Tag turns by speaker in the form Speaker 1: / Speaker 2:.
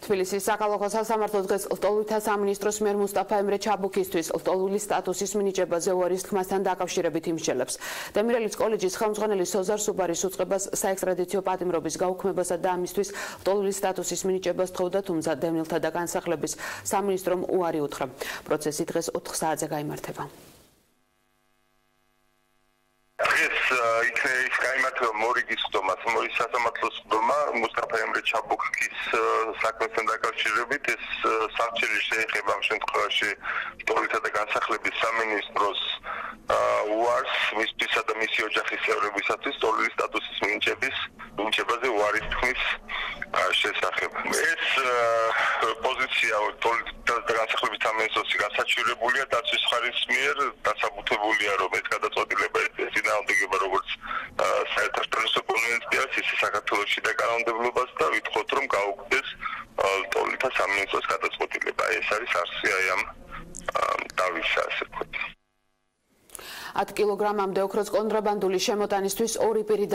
Speaker 1: თბილისის საქალაქო სასამართლო დღეს ლტოლვილთა სამინისტროს მიერ მუსტაფა ემრე ჩაბუქისთვის ლტოლვილის სტატუსის მინიჭებაზე უარის თქმასთან დაკავშირებით იმსჯელებს. დემირელის კოლეჯის ხელმძღვანელი სოზარ სუბარის უწყებას საექსტრადიციო პატიმრობის გაუქმებასა და ამისთვის ლტოლვილის სტატუსის მინიჭებას თხოვდა, თუმცა დევნილთა და განსახლების სამინისტრომ უარი უთხრა. პროცესი დღეს 4 საათზე გაიმართება.
Speaker 2: იქნების გაიმართება მორიგის ხდომა, მორიგის სასამართლოს ხდომა მუსტაფა ემრე ჩაბუქის საქმესთან დაკავშირებით ეს სამჩელი შეეხება ამ შემთხვევაში ლტოლვილთა და განსახლების სამინისტროს უარს მისთვისა და მისი ოჯახის წევრებისათვის ლტოლვილის სტატუსის მინიჭებაზე უარის თქმის შესახებ. ეს პოზიცია ლტოლვილთა და განსახლების სამინისტროსი გასაჩივრებულია დაცვის მხარის მიერ, დასაბუთებულია რომ ეს გადაწყვეტილება წინააღმდეგება როგორც საერთაშორისო კონვენციას, ისე საქართველოში და კანონმდებლობას და ვითხოვთ რომ გაუქმდეს ლტოლვილთა სამინისტროს გადაწყვეტილება. ეს არის არსი აი ამ დავისა ასე ვთქვათ.
Speaker 1: 10 კილოგრამამდე ოქროს კონტრაბანდული შემოტანისთვის ორი პირი